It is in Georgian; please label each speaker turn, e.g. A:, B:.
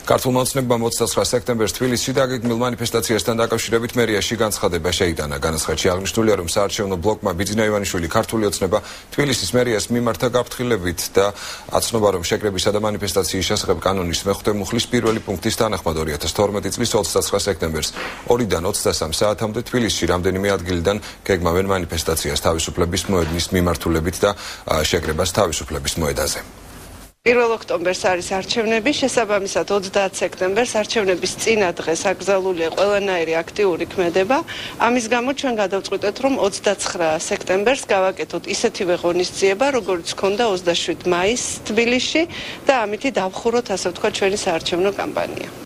A: ქართულმა ოცნებამ 29 სექტემბერს თბილისში დაგეგმილ მანიფესტაციასთან დაკავშირებით მერიაში განცხადება შეიტანა. განაცხადში აღნიშნულია, რომ საარჩევნო ბლოკმა ბიძინა ივანიშვილი ქართული ოცნება თბილისის მერიას მიმართა გაფრთხილებით და აცნობა, რომ შეკრებისა და მანიფესტაციის შესახებ კანონის მეხუთე მუხლის პირველი პუნქტის თანახმად 2012 წლის 29 სექტემბერს 2-დან 23 საათამდე თბილისში რამდენიმე ადგილიდან გეგმავენ მანიფესტაციას თავისუფლების მოედნის მიმართულებით და შეკრებას თავისუფლების მოედანზე.
B: 1 ოქტომბერს არის არჩევნები, შესაბამისად 30 სექტემბერს არჩევნების წინა დღეს აკრძალულია ყველანაირი აქტიური ქმედება. ამის გამო ჩვენ გადავწყვიტეთ, რომ 29 სექტემბერს გავაკეთოთ ისეთივე ღონისძიება, როგორც ჰქონდა 27 მაისს თბილისში და ამითი დავხუროთ, ასე ვთქვათ, ჩვენი საარჩევნო კამპანია.